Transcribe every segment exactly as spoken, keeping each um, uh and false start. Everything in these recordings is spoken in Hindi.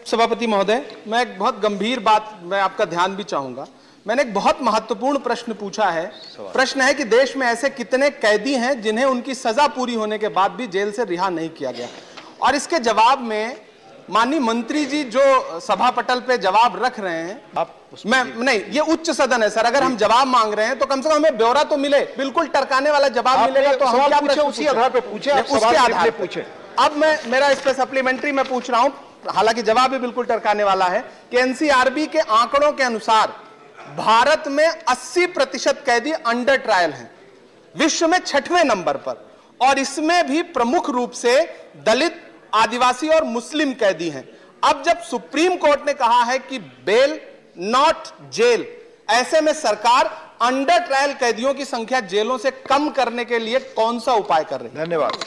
सभापति महोदय, मैं एक बहुत गंभीर बात मैं आपका ध्यान भी चाहूंगा। मैंने एक बहुत महत्वपूर्ण प्रश्न पूछा है। प्रश्न है कि देश में ऐसे कितने कैदी हैं जिन्हें उनकी सजा पूरी होने के बाद भी जेल से रिहा नहीं किया गया, और इसके जवाब में माननीय मंत्री जी जो सभा पटल पे जवाब रख रहे हैं, आप मैं नहीं, ये उच्च सदन है सर, अगर हम जवाब मांग रहे हैं तो कम से कम हमें ब्यौरा तो मिले, बिल्कुल टरकाने वाला जवाब मिलेगा तो हम क्या पूछे, उसी आधार पे पूछे, उसके आधार पे पूछे। अब मैं मेरा इस पे सप्लीमेंट्री में पूछ रहा हूं, हालांकि जवाब भी बिल्कुल टरकाने वाला है कि एनसीआरबी के आंकड़ों के अनुसार भारत में अस्सी प्रतिशत कैदी अंडर ट्रायल हैं, विश्व में छठवें नंबर पर, और इसमें भी प्रमुख रूप से दलित, आदिवासी और मुस्लिम कैदी हैं। अब जब सुप्रीम कोर्ट ने कहा है कि बेल नॉट जेल, ऐसे में सरकार अंडर ट्रायल कैदियों की संख्या जेलों से कम करने के लिए कौन सा उपाय कर रही है? धन्यवाद।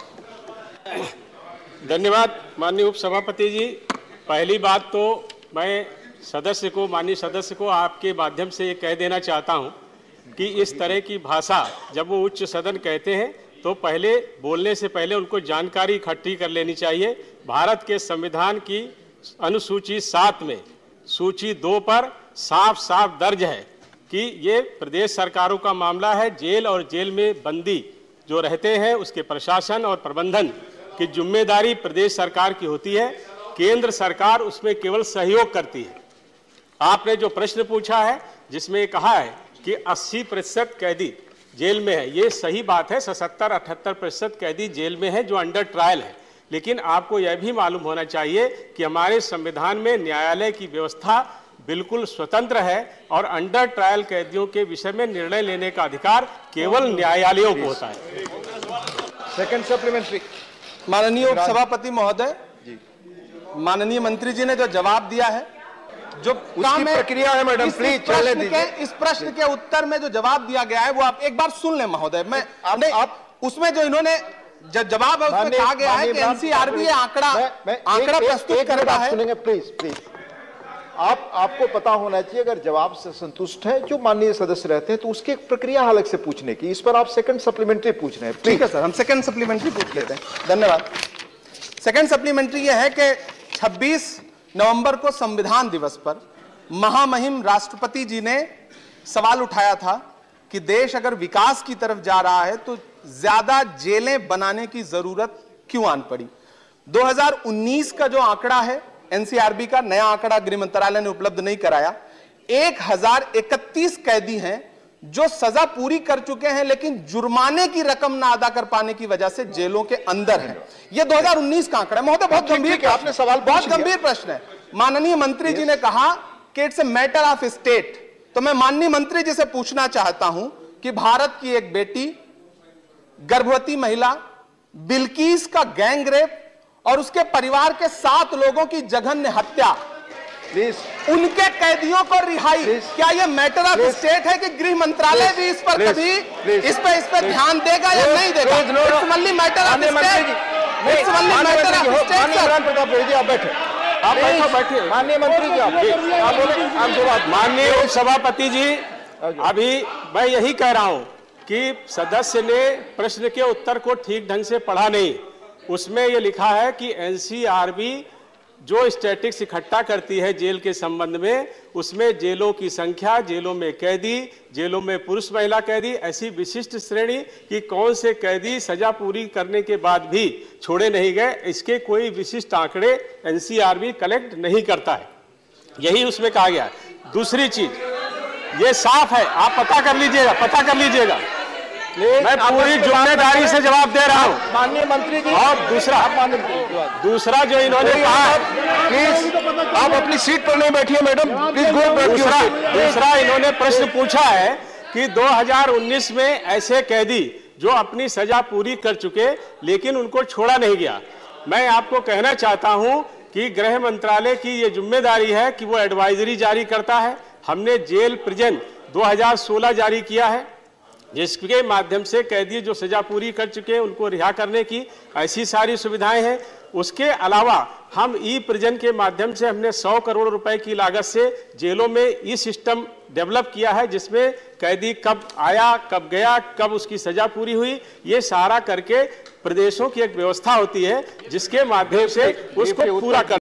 धन्यवाद माननीय उपसभापति जी। पहली बात तो मैं सदस्य को, माननीय सदस्य को आपके माध्यम से ये कह देना चाहता हूं कि इस तरह की भाषा जब वो उच्च सदन कहते हैं तो पहले बोलने से पहले उनको जानकारी इकट्ठी कर लेनी चाहिए। भारत के संविधान की अनुसूची सात में सूची दो पर साफ साफ दर्ज है कि ये प्रदेश सरकारों का मामला है। जेल और जेल में बंदी जो रहते हैं उसके प्रशासन और प्रबंधन की जिम्मेदारी प्रदेश सरकार की होती है, केंद्र सरकार उसमें केवल सहयोग करती है। आपने जो प्रश्न पूछा है जिसमें कहा है कि अस्सी प्रतिशत कैदी जेल में है, ये सही बात है। सत्तर अठहत्तर प्रतिशत कैदी जेल में है जो अंडर ट्रायल है, लेकिन आपको यह भी मालूम होना चाहिए कि हमारे संविधान में न्यायालय की व्यवस्था बिल्कुल स्वतंत्र है और अंडर ट्रायल कैदियों के विषय में निर्णय लेने का अधिकार केवल न्यायालयों को होता है। Second supplementary. माननीय उपसभापति महोदय, माननीय मंत्री जी ने जो जवाब दिया है, जो उसकी प्रक्रिया है मैडम, प्लीज चलने दीजिए। इस प्रश्न के उत्तर में जो जवाब दिया गया है वो आप एक बार सुन लें महोदय। मैं आप, नहीं, आप उसमें जो इन्होंने जब जवाब है उसमें कहा गया है कि एनसीआरबी आंकड़ा आंकड़ा प्रस्तुत कर रहा है। सुनेंगे प्लीज प्लीज। आप आपको पता होना चाहिए, अगर जवाब से संतुष्ट है जो माननीय सदस्य रहते हैं तो उसकी एक प्रक्रिया अलग से पूछने की, इस पर आप सेकंड सप्लीमेंट्री पूछ रहे हैं। ठीक है सर, हम सेकंड सप्लीमेंट्री पूछ लेते हैं। धन्यवाद। सेकंड सप्लीमेंट्री यह है कि छब्बीस नवंबर को संविधान दिवस पर महामहिम राष्ट्रपति जी ने सवाल उठाया था कि देश अगर विकास की तरफ जा रहा है तो ज्यादा जेलें बनाने की जरूरत क्यों आन पड़ी। दो हज़ार उन्नीस का जो आंकड़ा है, एनसीआरबी का नया आंकड़ा गृह मंत्रालय ने उपलब्ध नहीं कराया, एक हजार इकतीस कैदी हैं जो सजा पूरी कर चुके हैं लेकिन जुर्माने की रकम ना अदा कर पाने की वजह से जेलों के अंदर हैं। यह दो हज़ार उन्नीस का आंकड़ा है महोदय। बहुत गंभीर, आपने सवाल बहुत गंभीर प्रश्न है। माननीय मंत्री जी ने कहा कि it's a matter of state, तो मैं माननीय मंत्री जी से पूछना चाहता हूं कि भारत की एक बेटी, गर्भवती महिला बिल्किस का गैंग रेप और उसके परिवार के सात लोगों की जघन्य हत्या, प्लीज उनके कैदियों को रिहाई, क्या यह मैटर ऑफ स्टेट है कि गृह मंत्रालय भी इस पर कभी इस पे इस पे ध्यान देगा या नहीं देगा? It's only matter of state, it's only matter of state. Pratap Reddy आप बैठे, आप बैठो बैठे। माननीय मंत्री जी आप बोले, आप जवाब। माननीय उपसभापति जी, अभी मैं यही कह रहा हूं कि सदस्य ने प्रश्न के उत्तर को ठीक ढंग से पढ़ा नहीं। उसमें यह लिखा है कि एनसीआरबी जो स्टैटिस्टिक्स इकट्ठा करती है जेल के संबंध में, उसमें जेलों की संख्या, जेलों में कैदी, जेलों में पुरुष महिला कैदी, ऐसी विशिष्ट श्रेणी कि कौन से कैदी सजा पूरी करने के बाद भी छोड़े नहीं गए, इसके कोई विशिष्ट आंकड़े एनसीआरबी कलेक्ट नहीं करता है, यही उसमें कहा गया। दूसरी चीज ये साफ है, आप पता कर लीजिएगा, पता कर लीजिएगा, मैं पूरी जिम्मेदारी से जवाब दे रहा हूं माननीय मंत्री जी। और दूसरा दूसरा जो इन्होंने कहा, प्लीज आप अपनी सीट पर नहीं बैठिए मैडम, प्लीज गो। दूसरा दूसरा इन्होंने प्रश्न पूछा है कि दो हज़ार उन्नीस में ऐसे कैदी जो अपनी सजा पूरी कर चुके लेकिन उनको छोड़ा नहीं गया। मैं आपको कहना चाहता हूं कि गृह मंत्रालय की यह जिम्मेदारी है कि वो एडवाइजरी जारी करता है। हमने जेल प्रिजन दो हज़ार सोलह जारी किया है जिसके माध्यम से कैदी जो सजा पूरी कर चुके हैं उनको रिहा करने की ऐसी सारी सुविधाएं हैं। उसके अलावा हम ई प्रिजन के माध्यम से हमने सौ करोड़ रुपए की लागत से जेलों में ई सिस्टम डेवलप किया है जिसमें कैदी कब आया, कब गया, कब उसकी सजा पूरी हुई, ये सारा करके प्रदेशों की एक व्यवस्था होती है जिसके माध्यम से उसको पूरा कर